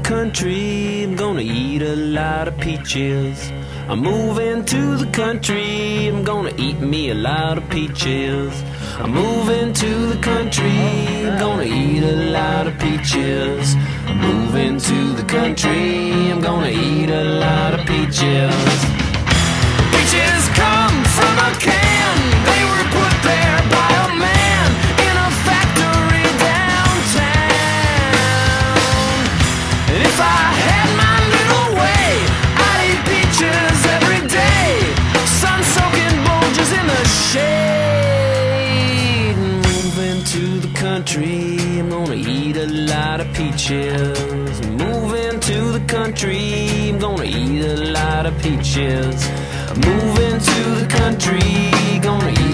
country, I'm gonna eat a lot of peaches. I'm moving to the country, I'm gonna eat me a lot of peaches. I'm moving to the country, I'm gonna eat a lot of peaches. I'm moving to the country, I'm gonna eat a lot of peaches. Peaches come from a can, they were put there by a man in a factory downtown. And if I had my little way, I'd eat peaches every day, sun-soaking bulges in the shade. Moving to the country, I'm gonna eat a lot of peaches. Moving to the country, I'm gonna eat a lot of peaches. Moving to the country, gonna eat